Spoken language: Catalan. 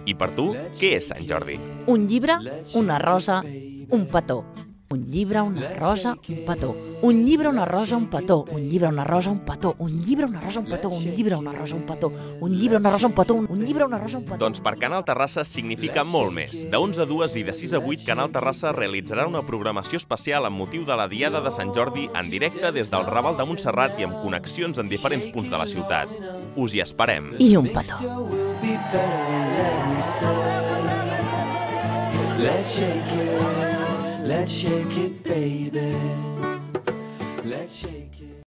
I per tu, què és Sant Jordi? Un llibre, una rosa, un petó. Un llibre, una rosa, un petó. Un llibre, una rosa, un petó. Un llibre, una rosa, un petó. Un llibre, una rosa, un petó. Un llibre, una rosa, un petó. Un llibre, una rosa, un petó. Un llibre, una rosa, un petó. Doncs per Canal Terrassa significa molt més. De 11 a 2 i de 6 a 8, Canal Terrassa realitzarà una programació especial amb motiu de la Diada de Sant Jordi en directe des del Raval de Montserrat i amb connexions en diferents punts de la ciutat. Us hi esperem. I un petó. Let's shake it, baby. Let's shake it.